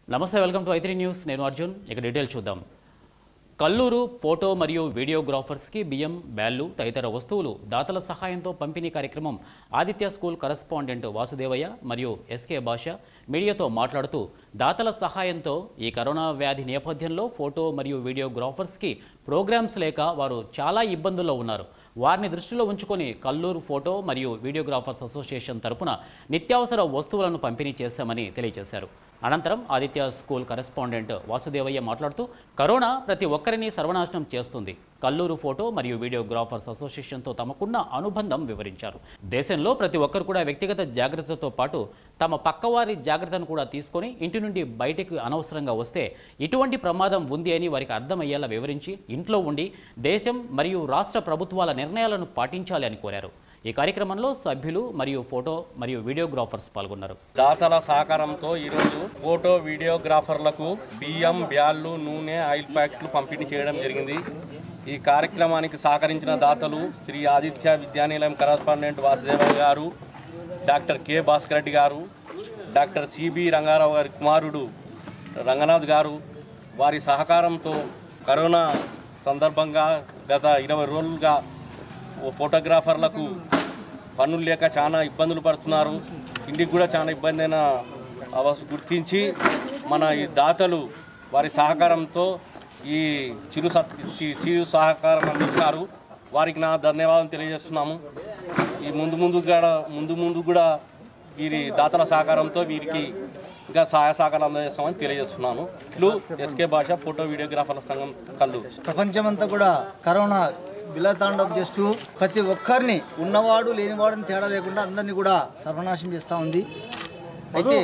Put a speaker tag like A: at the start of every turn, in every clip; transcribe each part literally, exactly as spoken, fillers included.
A: నమస్తే, welcome to I three news. నేను అర్జున్. ఇక డీటెయిల్స్ చూద్దాం. కల్లూరు ఫోటో మరియు వీడియోగ్రాఫర్స్కి బియ్యం, బ్యాళ్లు తదితర వస్తువులు దాతల సహాయంతో పంపిణీ కార్యక్రమం ఆదిత్య స్కూల్ కరెస్పాండెంట్ వాసుదేవయ్య మరియు ఎస్కే భాష మీడియాతో మాట్లాడుతూ, దాతల సహాయంతో ఈ కరోనా వ్యాధి నేపథ్యంలో ఫోటో మరియు వీడియోగ్రాఫర్స్కి ప్రోగ్రామ్స్ లేక వారు చాలా ఇబ్బందుల్లో ఉన్నారు. వారిని దృష్టిలో ఉంచుకొని కల్లూరు ఫోటో మరియు వీడియోగ్రాఫర్స్ అసోసియేషన్ తరపున నిత్యావసర వస్తువులను పంపిణీ చేశామని తెలియజేశారు. అనంతరం ఆదిత్య స్కూల్ కరెస్పాండెంట్ వాసుదేవయ్య మాట్లాడుతూ, కరోనా ప్రతి ఒక్కరిని సర్వనాశనం చేస్తుంది. కల్లూరు ఫోటో మరియు వీడియోగ్రాఫర్స్ అసోసియేషన్తో తమకున్న అనుబంధం వివరించారు. దేశంలో ప్రతి ఒక్కరు కూడా వ్యక్తిగత జాగ్రత్తతో పాటు తమ పక్కవారి జాగ్రత్తను కూడా తీసుకొని ఇంటి నుండి బయటకు అనవసరంగా వస్తే ఇటువంటి ప్రమాదం ఉంది అని వారికి అర్థమయ్యేలా వివరించి ఇంట్లో ఉండి దేశం మరియు రాష్ట్ర ప్రభుత్వాల నిర్ణయాలను పాటించాలి అని కోరారు. ఈ కార్యక్రమంలో సభ్యులు మరియు ఫోటో మరియు వీడియోగ్రాఫర్స్ పాల్గొన్నారు.
B: దాతల సహకారంతో ఈరోజు ఫోటో వీడియోగ్రాఫర్లకు బియ్యం, బ్యాళ్ళు, నూనె, ఆయిల్ ప్యాకెట్లు పంపిణీ చేయడం జరిగింది. ఈ కార్యక్రమానికి సహకరించిన దాతలు శ్రీ ఆదిత్య విద్యానిలయం కరెస్పాండెంట్ వాసుదేవయ్య గారు, డాక్టర్ కె భాస్కర్ రెడ్డి గారు, డాక్టర్ సిబి రంగారావు గారి కుమారుడు రంగనాథ్ గారు. వారి సహకారంతో కరోనా సందర్భంగా గత ఇరవై రోజులుగా ఫోటోగ్రాఫర్లకు పనులు లేక చాలా ఇబ్బందులు పడుతున్నారు. ఇంటికి కూడా చాలా ఇబ్బంది అయిన అవసరం గుర్తించి మన ఈ దాతలు వారి సహకారంతో ఈ చిరు సత్ చిరు సహకారం అందిస్తారు. వారికి నా ధన్యవాదం తెలియజేస్తున్నాము. ఈ ముందు ముందు కూడా ముందు ముందు కూడా వీరి దాతల సహకారంతో వీరికి ఇంకా సహాయ సహకారం అందజేస్తామని తెలియజేస్తున్నాను. ఇట్లు ఎస్కే భాష, ఫోటో వీడియోగ్రాఫర్ల సంఘం కల్లూరు.
C: ప్రపంచమంతా కూడా కరోనా విలతాండం చేస్తూ ప్రతి ఒక్కరిని ఉన్నవాడు లేనివాడిని తేడా లేకుండా అందరినీ కూడా సర్వనాశనం చేస్తూ ఉంది. అయితే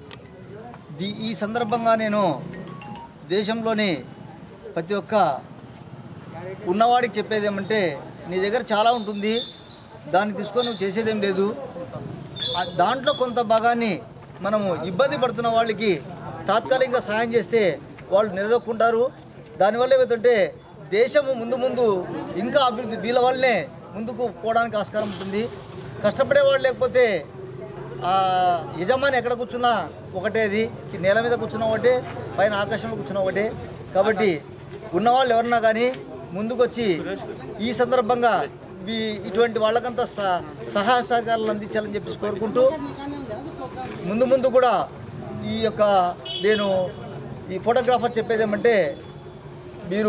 C: దీ ఈ సందర్భంగా నేను దేశంలోని ప్రతి ఒక్క ఉన్నవాడికి చెప్పేది ఏమంటే, నీ దగ్గర చాలా ఉంటుంది, దాన్ని తీసుకొని నువ్వు చేసేదేం లేదు. దాంట్లో కొంత భాగాన్ని మనము ఇబ్బంది పడుతున్న వాళ్ళకి తాత్కాలికంగా సహాయం చేస్తే వాళ్ళు నిలదొక్కుంటారు. దానివల్ల ఏమిటంటే దేశము ముందు ముందు ఇంకా అభివృద్ధి వీళ్ళ వల్లనే ముందుకు పోవడానికి ఆస్కారం ఉంటుంది. కష్టపడేవాళ్ళు లేకపోతే యజమాని ఎక్కడ కూర్చున్నా ఒకటే, అది నేల మీద కూర్చున్నా ఒకటే, పైన ఆకాశంలో కూర్చున్నా ఒకటే. కాబట్టి ఉన్నవాళ్ళు ఎవరన్నా కానీ ముందుకొచ్చి ఈ సందర్భంగా ఇటువంటి వాళ్ళకంతా సహాయ సహకారాలు అందించాలని చెప్పేసి కోరుకుంటూ, ముందు ముందు కూడా ఈ యొక్క నేను ఈ ఫోటోగ్రాఫర్ చెప్పేది ఏమంటే, మీరు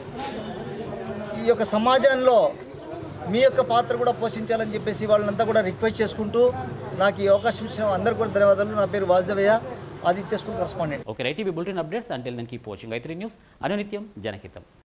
C: ఈ యొక్క సమాజంలో మీ యొక్క పాత్ర కూడా పోషించాలని చెప్పేసి వాళ్ళంతా కూడా రిక్వెస్ట్ చేసుకుంటూ, నాకు ఈ అవకాశం ఇచ్చిన అందరికీ కూడా ధన్యవాదాలు. నా పేరు Vasudevaiah, Aditya school correspondent.
A: Okay, right TV bulletin updates until then keep watching I three news. అనునిత్యం జనహితం.